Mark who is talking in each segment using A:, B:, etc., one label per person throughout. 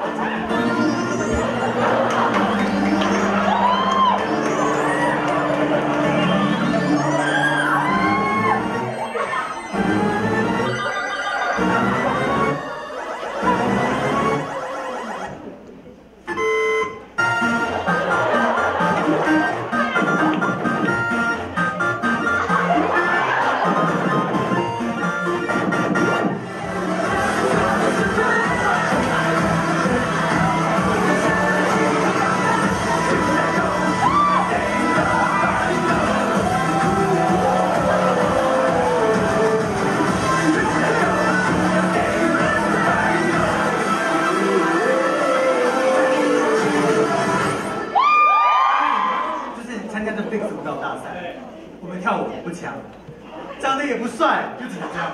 A: 跳舞不强，长得也不帅，就只能这样。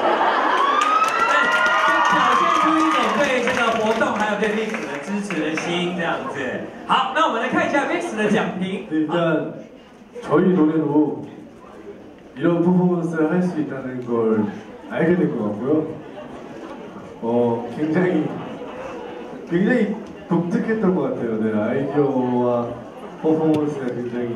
B: 就表现出一点对这个活动还有对 Mix 的支持的心，这样子。好，那我们来看一下 Mix 的奖评。
C: 일단 저희 노래로 이런 퍼포먼스를 할 수 있다는 걸 알게 된 것 같고요. 굉장히 독특했던 것 같아요. 네, 아이디어와 퍼포먼스가 굉장히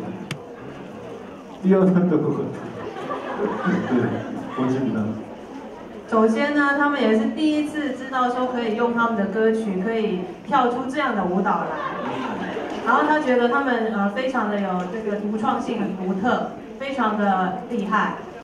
C: 뛰어났던 것 같아요. 네, 멋집니다.
D: 首先呢，他们也是第一次知道说可以用他们的歌曲可以跳出这样的舞蹈来，然后他觉得他们非常的有这个独创性，很独特，非常的厉害。